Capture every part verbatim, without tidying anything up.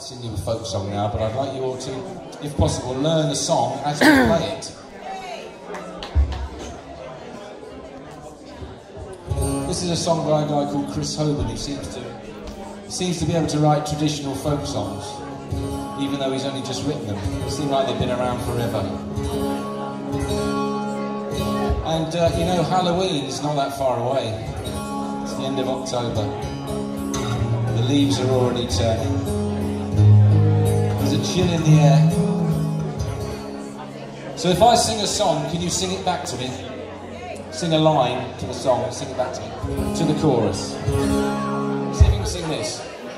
sing you a folk song now, but I'd like you all to, if possible, learn the song as you play it. This is a song by a guy called Chris Hogan, who seems to seems to be able to write traditional folk songs, even though he's only just written them. They seem like they've been around forever. And uh, you know, Halloween is not that far away. It's the end of October. The leaves are already turning. There's a chill in the air. So if I sing a song, can you sing it back to me? Sing a line to the song and sing it back to me. To the chorus. See if you can sing this.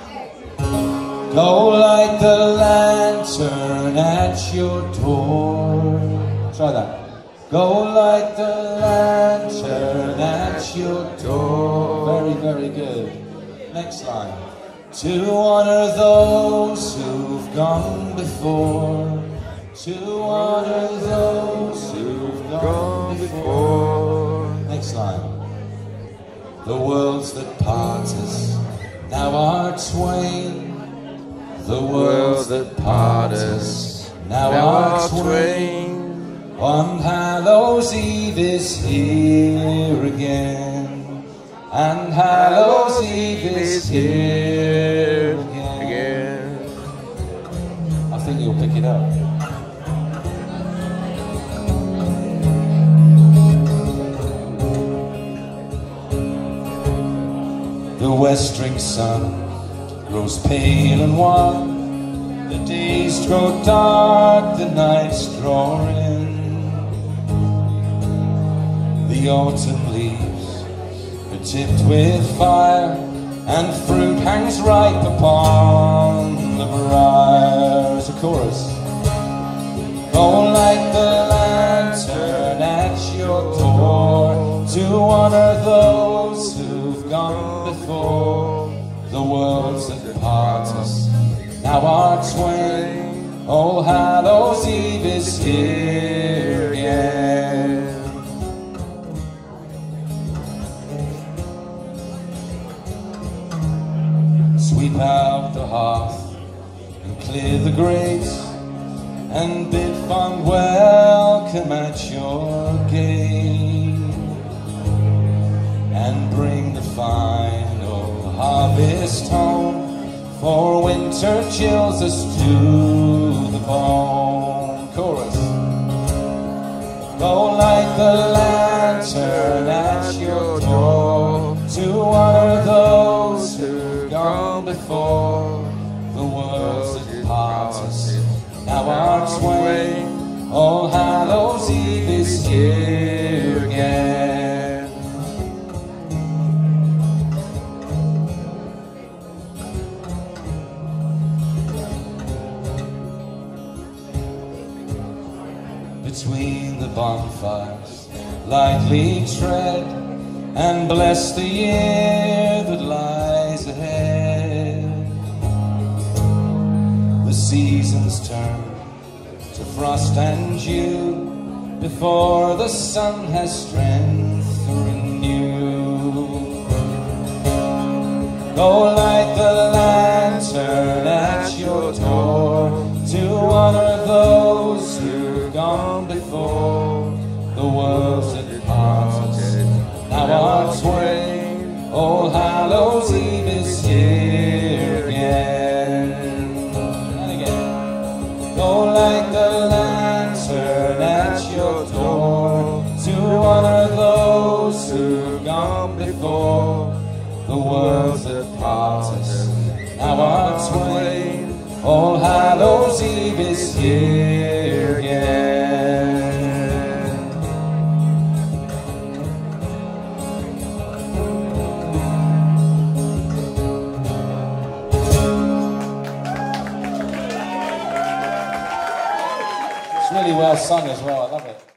Go light the lantern at your door. Try that. Go light the lantern at your door. Very, very good. Next line. To honor those who've gone before. To honor those who've gone before. Next line. The worlds that part us now are twain. The worlds that part us now are twain. On Hallows Eve is here again, and Hallows Eve is here again. I think you'll pick it up. The westering sun grows pale and wan. The days grow dark, the nights draw in. The autumn leaves are tipped with fire, and fruit hangs ripe upon the briars. A chorus. Go light the lantern at your door to honor those who've gone before. The worlds that part us now are twain. All Hallows Eve is here again. Sweep out the hearth and clear the grate, and bid fond welcome at your gate, and bring the final harvest home, for winter chills us to the bone. Chorus. Go light the lantern at your door to honor those who've gone before. The worlds that part us now are twain. All Hallows Eve is here again. Between the bonfires, lightly tread, and bless the year that lies ahead. The seasons turn to frost and dew before the sun has strength to renew. Go light the lantern at your door to honor those who've gone before. The worlds that part us now are twain. All Hallows Eve is here again. And again. Go light the lantern at your door to honor those who've gone before. The worlds that part us now are twain. All Hallows Eve is here again. It's really well sung as well, I love it.